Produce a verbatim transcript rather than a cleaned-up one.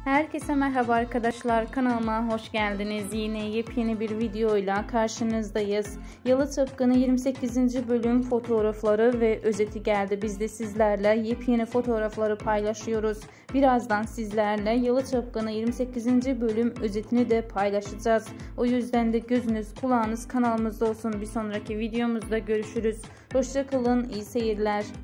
Herkese merhaba arkadaşlar, kanalıma hoş geldiniz. Yine yepyeni bir videoyla karşınızdayız. Yalı Çapkını yirmi sekizinci bölüm fotoğrafları ve özeti geldi. Biz de sizlerle yepyeni fotoğrafları paylaşıyoruz. Birazdan sizlerle Yalı Çapkını yirmi sekizinci bölüm özetini de paylaşacağız. O yüzden de gözünüz kulağınız kanalımızda olsun. Bir sonraki videomuzda görüşürüz. Hoşça kalın, iyi seyirler.